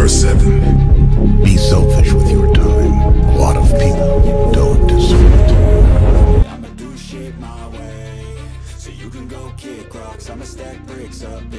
24/7. Be selfish with your time. A lot of people don't deserve it. I'ma do shit my way, so you can go kick rocks. I'ma stack bricks up.